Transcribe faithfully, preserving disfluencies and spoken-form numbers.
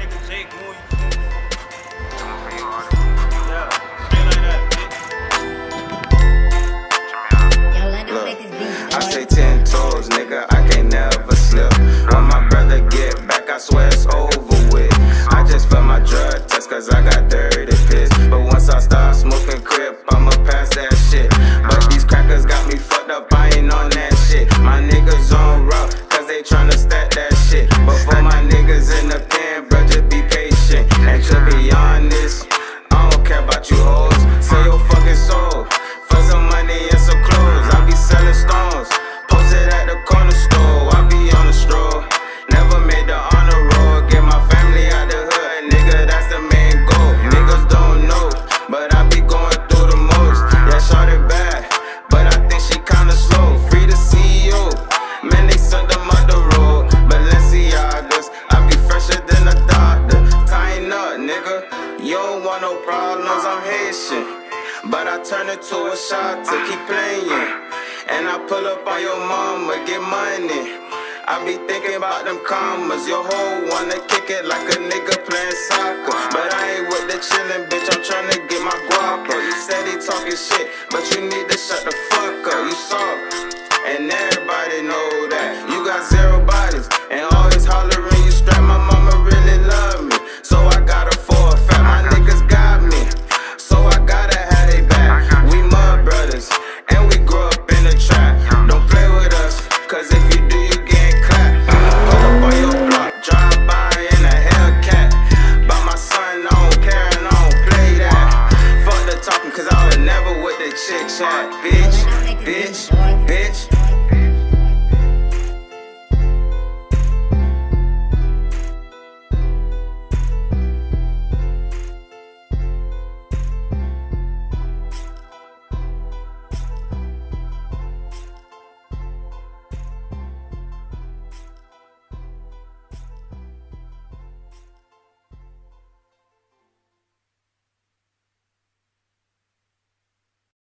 nigga Jake Moon. Yeah, straight like that, Look, I say ten toes, nigga, I can't never slip. When my brother get back, I swear it's over with. I just failed my drug test cause I got dirty piss. But once I start smoking crip, I'ma pass that shit. But these crackers got me fucked up, I ain't on that shit. My niggas on route cause they tryna stack that shit. But for my niggas in the pen, bro, just be patient. And to be honest, I don't care about you hoes. Sell your fucking soul for some money and some clothes. I be selling stones, posted at the corner store. I be on the stroll, never made the honor roll. Get my family out the hood, nigga, that's the main goal. Niggas don't know, but I be going through the most. Yeah, shorty bad, but I think she kinda slow. Free the C E O, man, they sent them up the road. Balenciagas, I be fresher than a doctor. Tighten up, nigga, you don't want no problems, I'm Haitian. But I turn it to a shot to keep playing. And I pull up on your mama, get money. I be thinking about them commas. Your hoe wanna kick it like a nigga playing soccer. But I ain't with the chillin', bitch, I'm tryna get my guapa. You steady talking shit, but you need to shut the fuck up. You soft, and everybody know that. You got zero bodies, and always hollering you strap. My mama really love me, so I got her for a fact. My niggas got me, so I gotta have they back. We mud brothers, and we grew up in the trap. Don't play with us, cause if you do, you getting clapped. Pull up on your block, drive by in a Hellcat. By my son, I don't care and I don't play that. Fuck the talking, cause I was never with the chit chat. Bitch, bitch, bitch.